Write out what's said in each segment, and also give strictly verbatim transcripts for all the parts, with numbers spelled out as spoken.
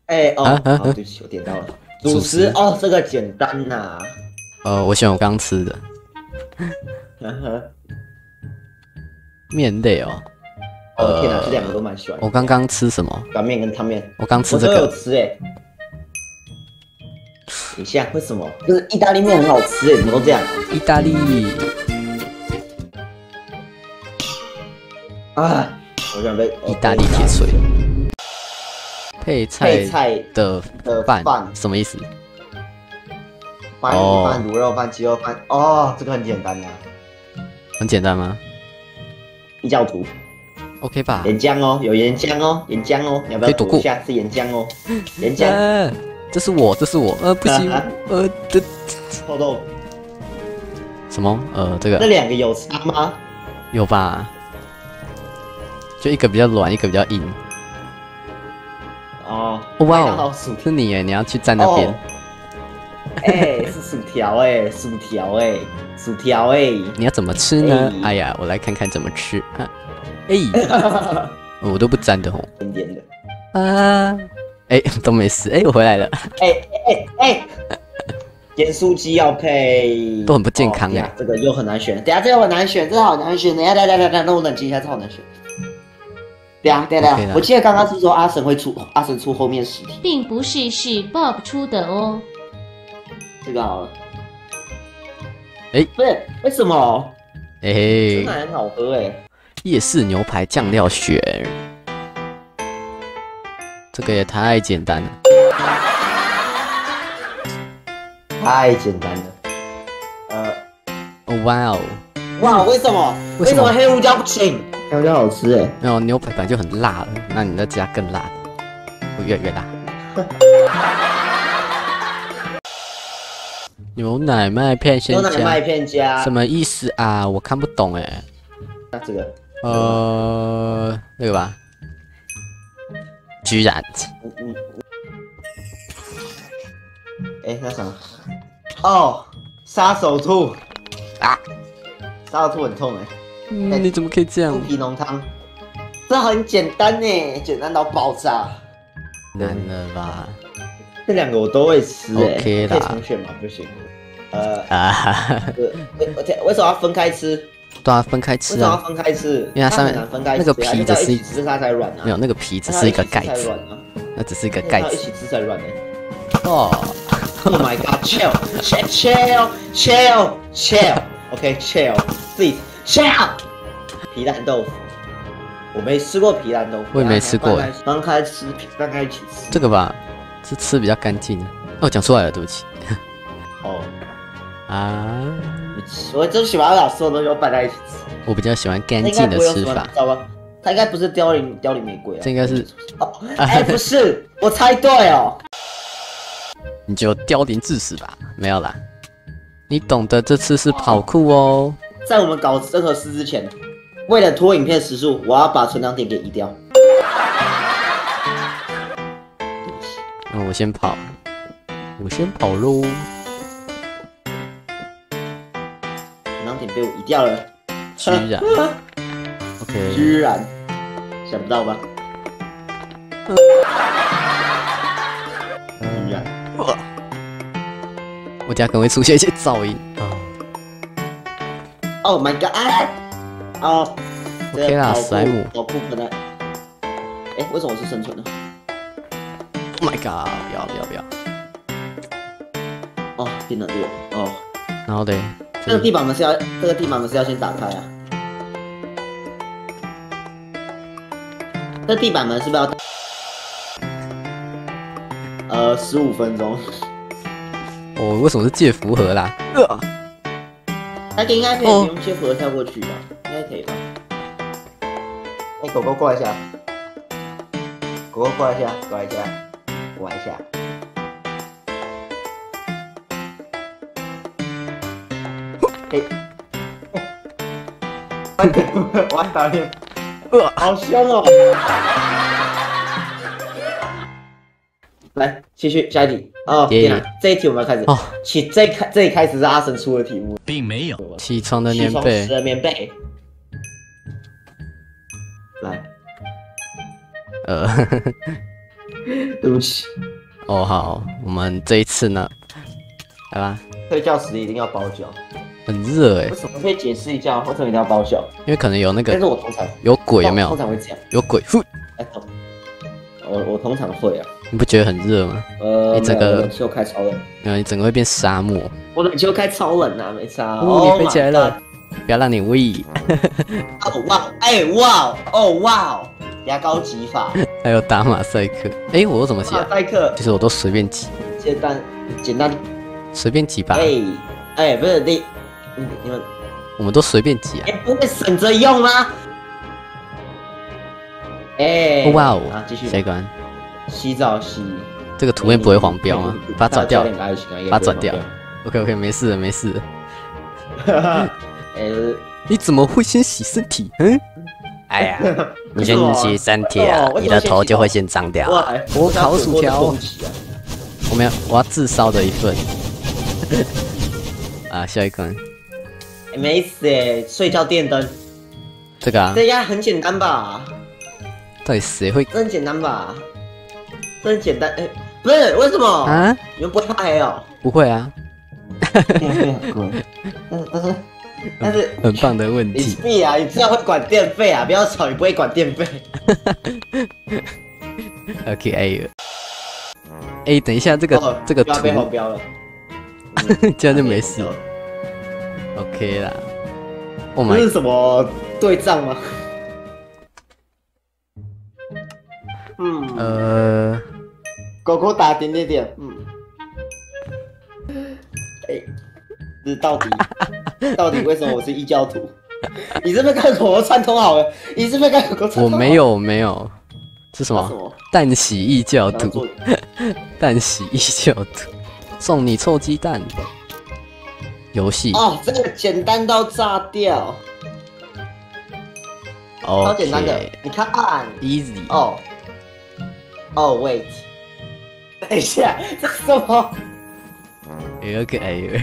哎、哦， 啊啊好，对不起，我点到了。主食哦，这个简单呐、啊。 呃，我选我刚吃的呵呵。 面类哦。 哦天哪，这两个都蛮喜欢。 我刚刚吃什么？ 干面跟汤面。 我刚吃这我都有个。 吃哎、欸。等一下，为什么？就是意大利面很好吃哎、欸，怎么都这样？ 意大利。 啊，我想被意大利铁锤。配菜配菜的的饭饭什么意思？ 白米饭、卤肉饭、鸡肉饭。哦，这个很简单呐、啊。 很简单吗？ 异教徒。 OK 吧？ 岩浆哦，有岩浆哦，岩浆哦，你要不要躲一下？是岩浆哦，岩浆。 呃，这是我，这是我，呃，不行，呃，这臭豆腐。 什么？呃，这个那两个有差吗？ 有吧？就一个比较软，一个比较硬。 哦， 哇哦， 是你耶！你要去站那边。 哎、欸，是薯条哎、欸，薯条哎、欸，薯条哎、欸。 你要怎么吃呢？欸、哎呀，我来看看怎么吃啊！哎、欸，我都不沾的吼。 点点的。 啊，哎、欸，都没事。哎、欸，我回来了。 哎哎哎，盐酥鸡要配， 都很不健康哎、欸哦。这个又很难选，等下这个很难选，这个好难选。等下等下等下，让我冷静一下，这好难选。对啊，对啊，对啊，我记得刚刚是说阿神会出，阿神出后面十题， 并不是是 Bob 出的哦。 这个好了。 哎、欸， 不是为什么？ 哎、欸， 真的很好喝哎、欸。 夜市牛排酱料选，这个也太简单了， 太简单了。呃， 哦哇哦， 哇，为什么？为什么黑胡椒不行？黑胡椒好吃哎、欸。 没有牛排本来就很辣了，那你再加更辣的，会越来越辣。牛奶麦片先加。 牛奶麦片加。 什么意思啊？我看不懂哎、欸。 那这个。 呃，那个吧。居然。 嗯嗯。哎、欸，那什么？哦，杀手兔啊！杀手兔很痛哎、欸。 嗯，欸、你怎么可以这样？ 猪皮浓汤，这很简单呢，简单到爆炸。 难了吧？ 这两个我都会吃哎、欸。 OK 啦。 可以重选吗？不行。呃啊。 为为什么要分开吃？ 对啊，分开吃啊。 为什么要分开吃？ 因为它上面分开吃、啊、 那个皮只是一起吃它才软啊。 没有，那个皮只是一个盖子。 啊、 那只是一个盖子。 一起吃才软呢、 欸。哦。 Oh my god! Chill, chill, chill, chill, chill. OK, chill, please, chill. 皮蛋豆腐，我没吃过皮蛋豆腐， 我也没吃过。 分开吃，分开一起吃。 这个吧，是吃比较干净的。哦，讲出来了，对不起。 哦。 啊。 我就喜欢把所有东西都拌在一起吃。 我比较喜欢干净的吃法。 知道吗？它应该不是凋零凋零玫瑰啊。 这应该是。 哦，哎，不是，我猜对哦。 你就凋零致死吧，没有啦。你懂得这次是跑酷哦。 在我们搞任何事之前，为了拖影片时数，我要把存档点给移掉。 那我先跑，我先跑喽。 存档点被我移掉了， 居然。OK。 居然，想不到吧？居然。 我家可能会出现一些噪音。 Oh my god！ 哦 ，OK 啦，史莱姆。 跑酷可能，哎，为什么我是生存的 ？Oh my god！ 不要不要不要！ 哦，天哪，这个哦。 然后嘞， 这个地板门是要，这个地板门是要先打开啊。这地板门是不是要？呃，十五分钟。 哦，为什么是借符合啦？呃那个应该可以不用切符合跳过去吧？应该可以吧？哎，狗狗过来一下，狗狗过来一下，过来一下，过来一下。嘿，我打脸，呃，好香哦！来，继续下一题。哦，天哪，这一题我们要开始。哦，起这开这里开始是阿神出的题目， 并没有。 起床的棉被。 起床的棉被。来， 呃， 对不起， 哦，好，我们这一次呢，来吧， 睡觉时一定要包脚。 很热哎为，什么？可以解释一下为什么一定要包脚？ 因为可能有那但是个我通常有鬼有没有？ 通常会这样。 有鬼，呼， 哎，通我我通常会啊。 你不觉得很热吗？ 呃， 你整个没有我冷气又开超冷， 没有，你整个会变沙漠。 我冷气又开超冷啊，没差。 哦，你飞起来 Oh 了 my god， 不要让你喂。 哦哇，哎哇，哦哇，牙膏挤法， 还有打马赛克，哎，我都怎么写马啊？ 赛克， 其实我都随便挤， 简单简单。 随便挤吧。 哎哎，不是你，你你们我们都随便挤啊。 哎不会省着用吗？哎， 哇哦啊，继续下一关， 洗澡洗。 这个图片不会黄标吗？把它转掉， 把把它转掉。OK OK，没事了没事了。 呃， 你怎么会先洗身体？嗯？哎呀，你先洗身体啊哦， 你的头就会先脏掉啊。 哇， 我烤薯条啊， 我们要我要自烧的一份。啊，下一关， 哎没死哎，睡觉电灯， 这个啊， 这应该很简单吧？ 到底谁会这很简单吧？这很简单，哎，不是为什么？ 啊？ 你们不会怕黑哦？ 不会啊， 电费很贵，但是但是但是很棒的问你题。 屁啊！你知道会管电费啊？不要吵，你不会管电费。 OK A，哎，等一下，这个哦这个不要被黄图标了， 这样就没事了。OK 啦。Oh 这 my， 是什么对账吗？嗯， 呃， 狗狗打点点点，嗯，哎，这到底到底为什么我是异教徒？你是不是跟狗狗串通好了？你是不是跟狗狗串通好了？ 我没有没有，是什么？ 那什么？ 蛋洗异教徒然后做， 蛋洗异教徒，送你臭鸡蛋。游戏哦，这个简单到炸掉，超简单的 ，OK，， 你看。 easy， 哦，哦，wait，等一下，这是什么？ OK，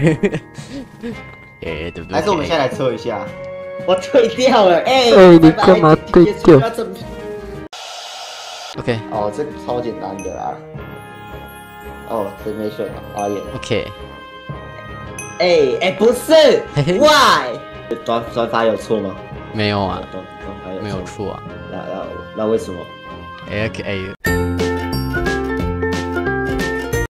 哎，对不对？ 还是我们现在来测一下？我退掉了，哎、 哎你拜拜干嘛退掉结束要正片 OK 哦，这个超简单的啦。哦，真没选了，阿眼。 OK， 哎哎，不是嘿嘿 ，Why？转转发有错吗？ 没有啊， 转转发有没有错啊。 那那那为什么？ OK，